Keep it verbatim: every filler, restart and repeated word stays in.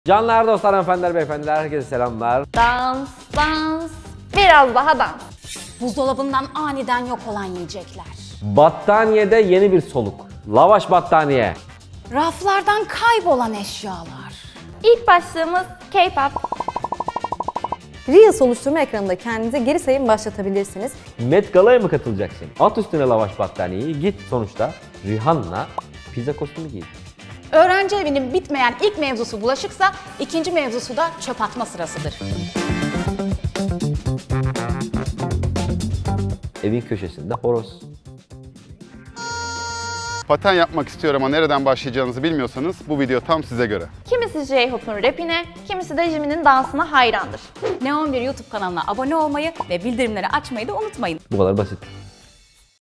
Canlar, dostlar, hanımefendiler, beyefendiler, herkese selamlar. Dans, dans, biraz daha dans. Buzdolabından aniden yok olan yiyecekler. Battaniyede yeni bir soluk. Lavaş battaniye. Raflardan kaybolan eşyalar. İlk başlığımız K-pop. Reels oluşturma ekranında kendinize geri sayım başlatabilirsiniz. Met Gala'ya mı katılacaksın? At üstüne lavaş battaniyeyi, git sonuçta Rihanna pizza kostümü giy. Öğrenci evinin bitmeyen ilk mevzusu bulaşıksa, ikinci mevzusu da çöp atma sırasıdır. Evin köşesinde horoz. Paten yapmak istiyorum ama nereden başlayacağınızı bilmiyorsanız bu video tam size göre. Kimisi J-Hope'un rapine, kimisi de Jimin'in dansına hayrandır. Neon bir YouTube kanalına abone olmayı ve bildirimleri açmayı da unutmayın. Bu kadar basit.